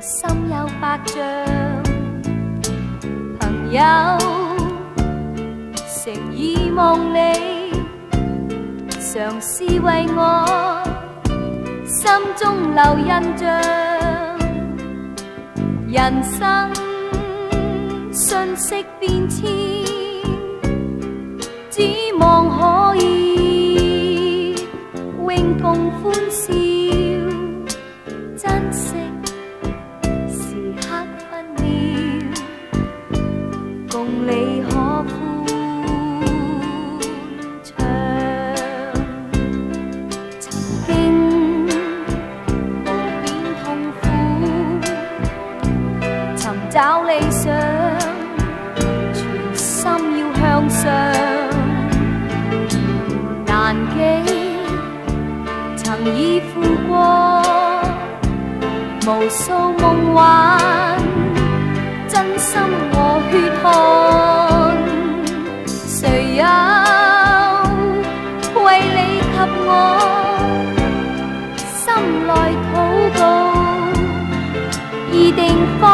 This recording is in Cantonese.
心有百丈。朋友，诚意望你，尝试为我心中留印象。人生瞬息变迁，只望可以永共欢笑，珍惜时刻分秒，共你可歡暢。曾經無邊痛苦，尋找理想，全心要向上。難記曾已負過無數夢幻，真心和血汗。誰有為你及我心內禱告，擬定